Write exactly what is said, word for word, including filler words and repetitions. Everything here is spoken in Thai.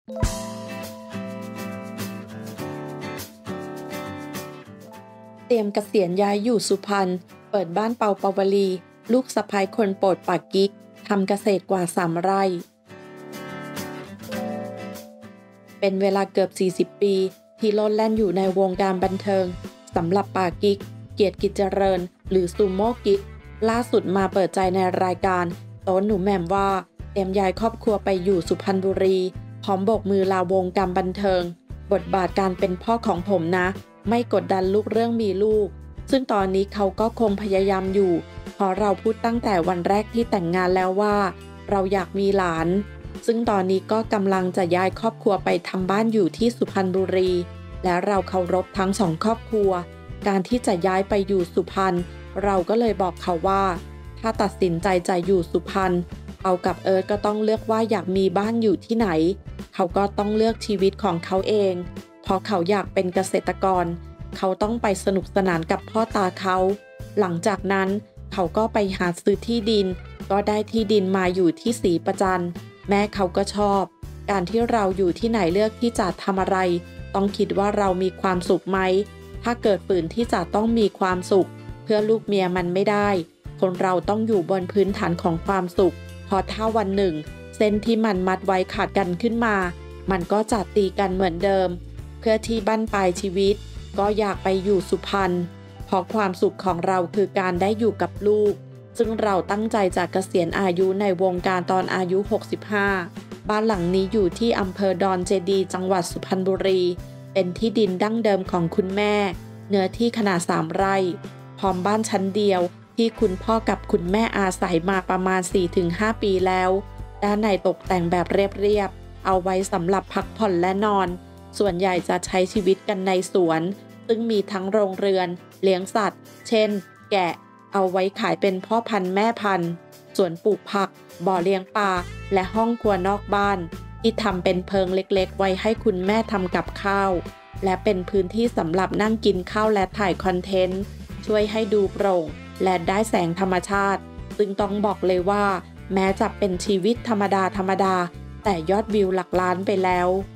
เตรียมเกษียณย้ายอยู่สุพรรณเปิดบ้านเปาปาวลีลูกสะใภ้คนโปรดปากกิ๊กทำเกษตรกว่าสามไร่เป็นเวลาเกือบสี่สิบปีที่โลดแล่นอยู่ในวงการบันเทิงสำหรับปากกิ๊กเกียรติกิจเจริญหรือซูโม่กิ๊กล่าสุดมาเปิดใจในรายการโต๊ะหนูแหม่มว่าเตรียมย้ายครอบครัวไปอยู่สุพรรณบุรีพร้อมโบกมือลาวงการบันเทิงบทบาทการเป็นพ่อของผมนะไม่กดดันลูกเรื่องมีลูกซึ่งตอนนี้เขาก็คงพยายามอยู่เพราะเราพูดตั้งแต่วันแรกที่แต่งงานแล้วว่าเราอยากมีหลานซึ่งตอนนี้ก็กำลังจะย้ายครอบครัวไปทำบ้านอยู่ที่สุพรรณบุรีและเราเคารพทั้งสองครอบครัวการที่จะย้ายไปอยู่สุพรรณเราก็เลยบอกเขาว่าถ้าตัดสินใจจะอยู่สุพรรณเอากับเอิร์ธก็ต้องเลือกว่าอยากมีบ้านอยู่ที่ไหนเขาก็ต้องเลือกชีวิตของเขาเองเพราะเขาอยากเป็นเกษตรกรเขาต้องไปสนุกสนานกับพ่อตาเขาหลังจากนั้นเขาก็ไปหาซื้อที่ดินก็ได้ที่ดินมาอยู่ที่ศรีประจันแม่เขาก็ชอบการที่เราอยู่ที่ไหนเลือกที่จะทำอะไรต้องคิดว่าเรามีความสุขไหมถ้าเกิดฝืนที่จะต้องมีความสุขเพื่อลูกเมียมันไม่ได้คนเราต้องอยู่บนพื้นฐานของความสุขพอถ้าวันหนึ่งเส้นที่มันมัดไว้ขาดกันขึ้นมามันก็จะตีกันเหมือนเดิมเพื่อที่บั้นปลายชีวิตก็อยากไปอยู่สุพรรณเพราะความสุขของเราคือการได้อยู่กับลูกซึ่งเราตั้งใจจะเกษียณอายุในวงการตอนอายุหกสิบห้าบ้านหลังนี้อยู่ที่อำเภอดอนเจดีจังหวัดสุพรรณบุรีเป็นที่ดินดั้งเดิมของคุณแม่เนื้อที่ขนาดสามไร่พร้อมบ้านชั้นเดียวที่คุณพ่อกับคุณแม่อาศัยมาประมาณ สี่ถึงห้า ปีแล้วด้านในตกแต่งแบบเรียบๆเอาไว้สำหรับพักผ่อนและนอนส่วนใหญ่จะใช้ชีวิตกันในสวนซึ่งมีทั้งโรงเรือนเลี้ยงสัตว์เช่นแกะเอาไว้ขายเป็นพ่อพันธุ์แม่พันธุ์สวนปลูกผักบ่อเลี้ยงปลาและห้องครัวนอกบ้านที่ทำเป็นเพิงเล็กๆไว้ให้คุณแม่ทำกับข้าวและเป็นพื้นที่สำหรับนั่งกินข้าวและถ่ายคอนเทนต์ช่วยให้ดูโปร่งและได้แสงธรรมชาติซึ่งต้องบอกเลยว่าแม้จะเป็นชีวิตธรรมดาธรรมดาแต่ยอดวิวหลักล้านไปแล้ว